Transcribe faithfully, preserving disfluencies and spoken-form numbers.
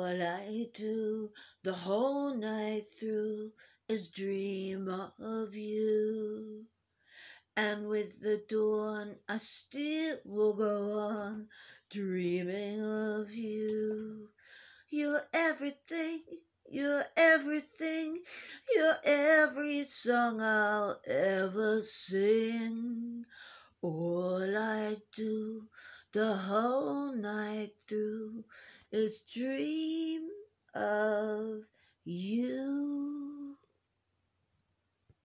I do the whole night through is dream of you. And with the dawn I still will go on dreaming of you. You're everything, you're everything, you're every song I'll ever sing. All I do the whole night through is dream of you.